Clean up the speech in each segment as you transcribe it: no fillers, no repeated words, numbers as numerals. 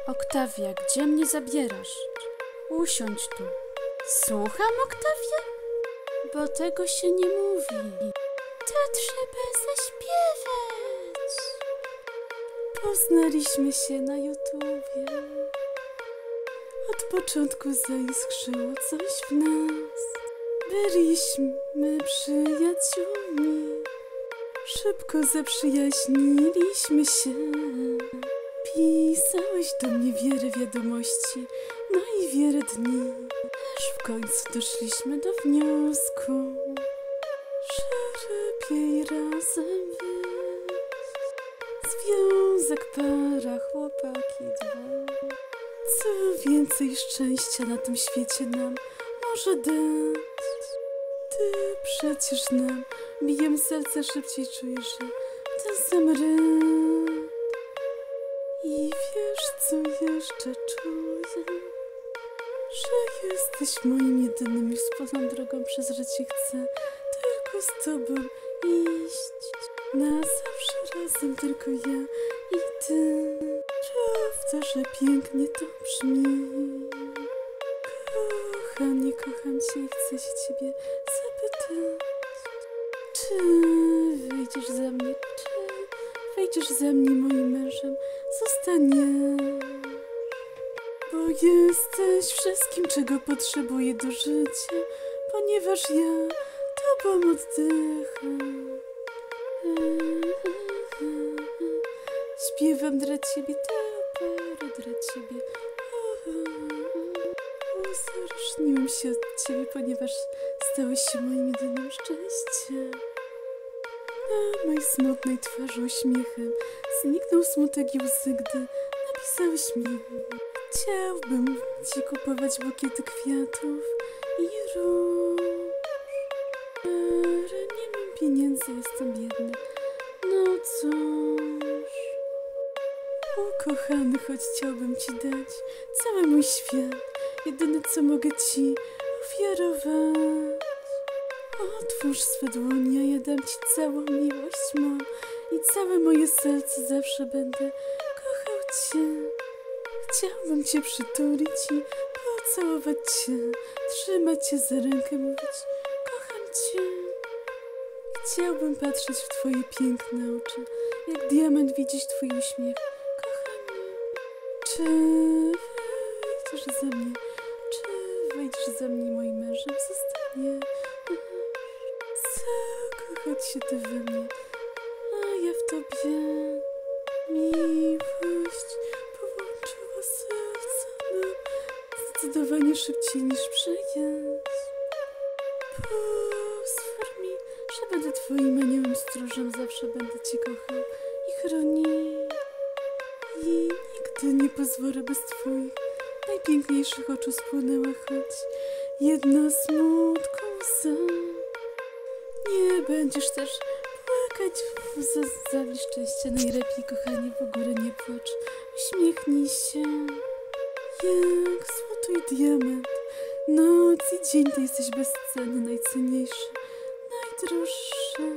Oktawia, gdzie mnie zabierasz? Usiądź tu. Słucham, Oktawia? Bo tego się nie mówi. To trzeba zaśpiewać. Poznaliśmy się na YouTubie. Od początku zaiskrzyło coś w nas. Byliśmy przyjaciółmi. Szybko zaprzyjaźniliśmy się. Pisałeś do mnie wiele wiadomości, no i wiele dni, aż w końcu doszliśmy do wniosku, że lepiej razem być. Związek, para, chłopaki dwa. Co więcej szczęścia na tym świecie nam może dać? Ty przecież nam bijem serce, szybciej czujesz, że ten sam rytm. I wiesz, co jeszcze czuję? Że jesteś moim jedynym i wspólną drogą przez życie. Chcę tylko z tobą iść na zawsze razem, tylko ja i ty. Prawda, że pięknie to brzmi? Kochanie, kocham cię i chcę się ciebie zapytać, czy wyjdziesz za mnie, czy wyjdziesz za mnie moim mężem? Zostaniesz, bo jesteś wszystkim, czego potrzebuję do życia, ponieważ ja tobą oddycham. Śpiewam dla ciebie, te opery dla ciebie. Uzależniłem się od ciebie, ponieważ stałeś się moim jedynym szczęściem. Na mojej smutnej twarzy uśmiechem zniknął smutek i łzy, gdy napisałeś mi: chciałbym ci kupować bukiety kwiatów i róż, ale nie mam pieniędzy, jestem biedny. No cóż, ukochany, choć chciałbym ci dać cały mój świat, jedyne co mogę ci ofiarować. Otwórz swe dłonie, a ja dam ci całą miłość mą i całe moje serce, zawsze będę kochał cię. Chciałbym cię przytulić i pocałować cię, trzymać cię za rękę, mówić: kocham cię. Chciałbym patrzeć w twoje piękne oczy, jak diament widzieć twój uśmiech, kochanie. Czy wyjdziesz za mnie? Czy wyjdziesz za mnie moim mężem? Zostaniesz. Zakochać się ty we mnie, a ja w tobie. Miłość połączyła serca nam zdecydowanie szybciej niż przyjaźń. Pozwól mi, że będę twoim aniołem stróżem, zawsze będę cię kochał i chronił. I nigdy nie pozwolę, by z twoich najpiękniejszych oczu spłynęła choć jedna smutku łza. Nie będziesz też płakać za szczęścia. Najlepiej, kochanie, w ogóle nie płacz. Uśmiechnij się jak złoto i diament. Noc i dzień to jesteś bezcenny, najcenniejszy, najdroższy,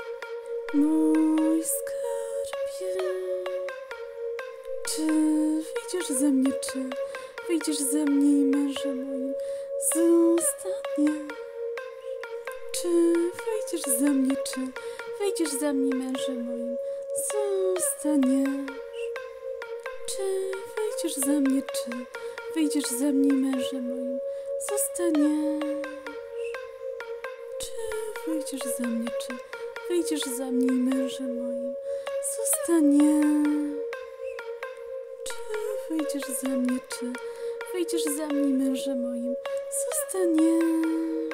mój skarbie. Czy wyjdziesz za mnie, czy wyjdziesz za mnie i mężem moim zostaniesz? Czy wyjdziesz za mnie, czy wyjdziesz za mnie, mężem moim zostaniesz? Czy wyjdziesz za mnie, czy wyjdziesz za mnie, mężem moim zostaniesz? Czy wyjdziesz za mnie, czy wyjdziesz za mnie, mężem moim zostaniesz? Czy wyjdziesz za mnie, czy wyjdziesz za mnie, mężem moim zostaniesz?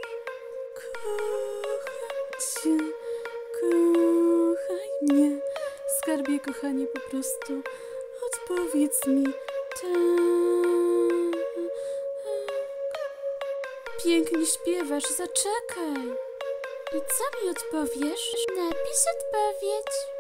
Kocham cię, kochaj mnie, skarbie, kochanie, po prostu odpowiedz mi tak. Pięknie śpiewasz, zaczekaj. I co mi odpowiesz? Napisz odpowiedź.